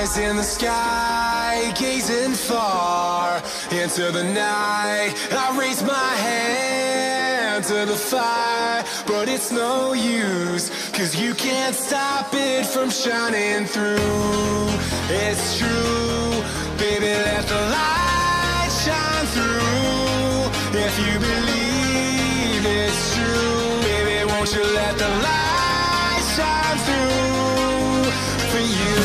in the sky, gazing far into the night. I raise my hand to the fire, but it's no use, 'cause you can't stop it from shining through. It's true, baby, let the light shine through. If you believe it's true, baby, won't you let the light shine through for you.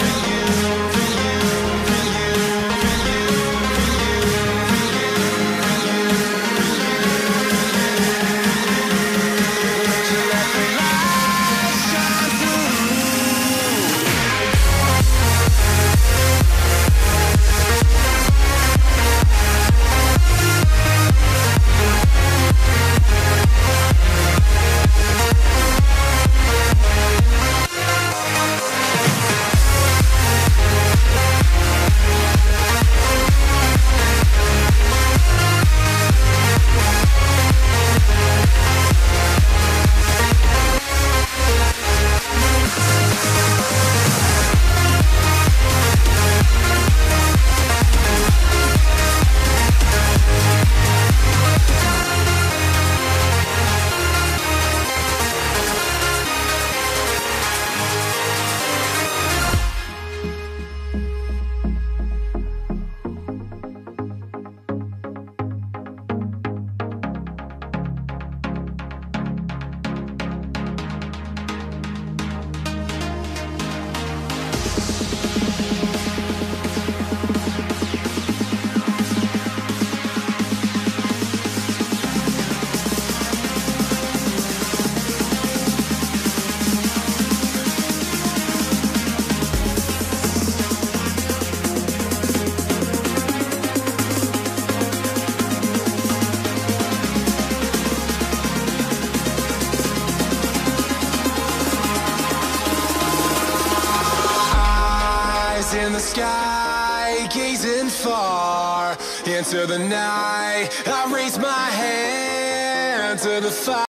In the sky, gazing far into the night. I raise my hand to the fire.